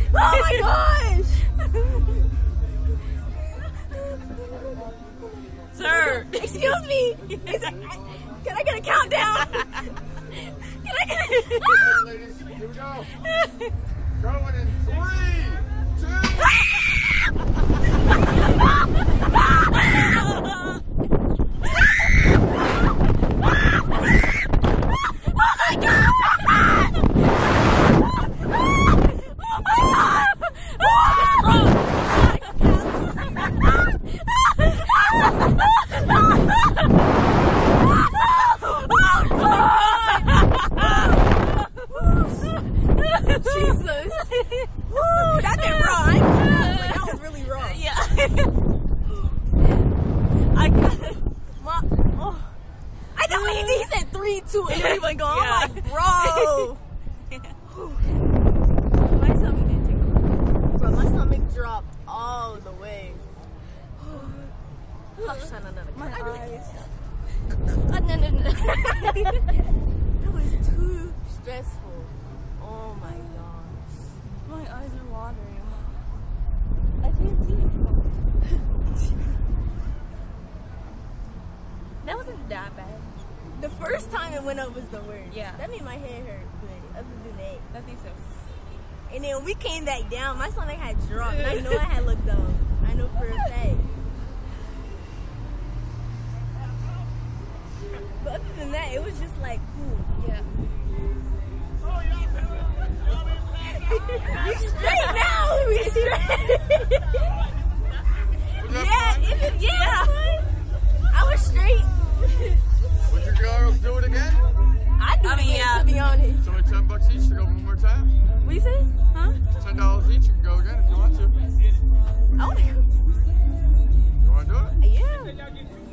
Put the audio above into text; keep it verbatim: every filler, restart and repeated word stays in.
Oh my gosh! Sir! Excuse me! Can I get a countdown? Can I get a... Ladies, here we go. Going in three, two... Oh my god! Jesus. Woo, that did wrong. Like, that was really wrong. Yeah. I got it. My, oh. I know what he did. He said three, two, and then he went going. Yeah. I'm like, bro. My stomach didn't take a look. Bro, my stomach dropped all the way. My eyes. That was too stressful. Oh my gosh. My eyes are watering. I can't see anymore. That wasn't that bad. The first time it went up was the worst. Yeah. That made my head hurt, but other than that. I think so. And then when we came back down, my stomach had dropped. And I know I had looked up. I know for a fact. But other than that, it was just like cool. Yeah. We straight now. We straight. Yeah, it was, yeah. I was straight. Would you girls do it again? I do I it mean, again, yeah. to be honest. It's only ten bucks each to go one more time. What you say? Huh? It's ten dollars each. You can go again if you want to. I want to. You want to do it? Yeah.